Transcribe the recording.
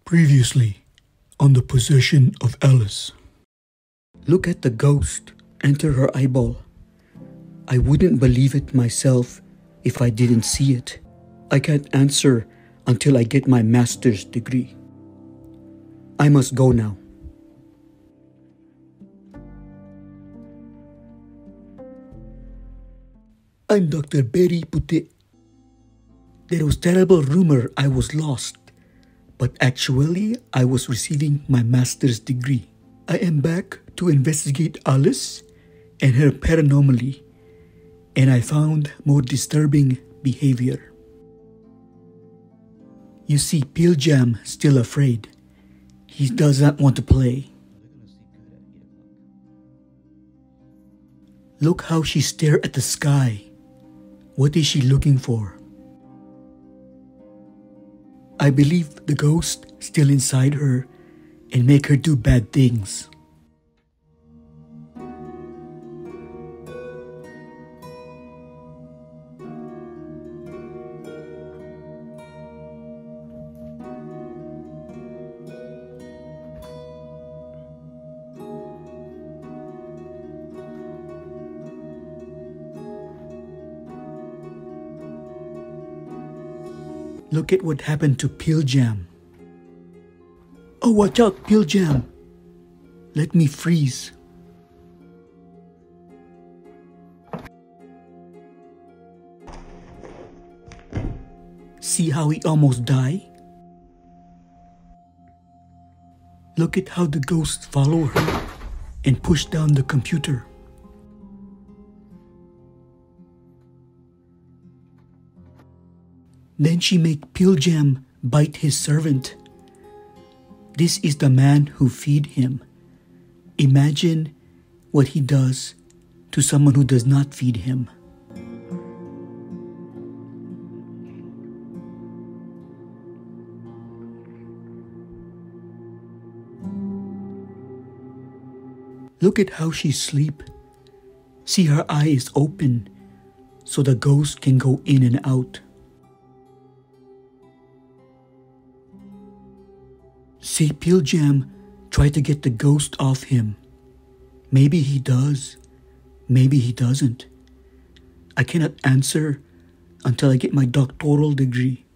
Previously, on the possession of Alice. Look at the ghost enter her eyeball. I wouldn't believe it myself if I didn't see it. I can't answer until I get my master's degree. I must go now. I'm Dr. Puti. There was terrible rumor I was lost, but actually I was receiving my master's degree. I am back to investigate Alice and her paranormally, and I found more disturbing behavior. You see, Pilljam still afraid. He does not want to play. Look how she stares at the sky. What is she looking for? I believe the ghost still inside her and make her do bad things. Look at what happened to Pilljam. Oh, watch out, Pilljam. Let me freeze. See how he almost died? Look at how the ghosts follow her and push down the computer. Then she make Pilljam bite his servant. This is the man who feed him. Imagine what he does to someone who does not feed him. Look at how she sleep. See, her eye is open so the ghost can go in and out. See, Pilljam try to get the ghost off him. Maybe he does. Maybe he doesn't. I cannot answer until I get my doctoral degree.